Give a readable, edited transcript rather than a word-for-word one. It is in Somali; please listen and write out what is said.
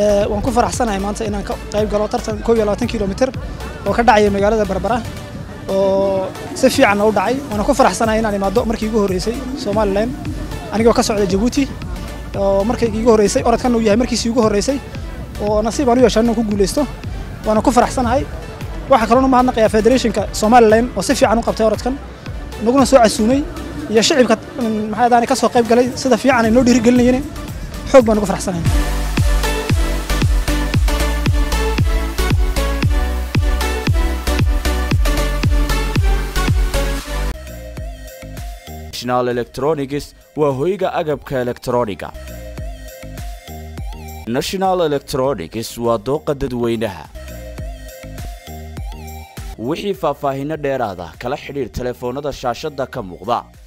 waan ku faraxsanahay maanta inaan ka qayb galo tartan 22 kiiloomitir oo ka dhacay magaalada Berbera oo si fiican u dhacay waan ku faraxsanahay inaan imaado markii ugu horeysay Somaliland anigoo ka socda Djibouti oo markii ugu horeysay orodkan uu yahay markii ugu horeysay oo nasiib aan u yeeshay inaan ku guuleysto waan ku faraxsanahay waxa kale oo mahadnaqaya Federationka Somaliland oo si fiican u qabtay orodkan naguna soo casuumay iyo shacabka maxay ka soo qayb galay sida fiican ay noo dhiirigelinayeen xoog baan ugu faraxsanahay National Electronics waa hoyga agabka elektrooniga. National Electronics waa dooqa dadweynaha. wixii faahfaahin dheeraad ah kala xiriir telefoonada shaashada ka muuqda.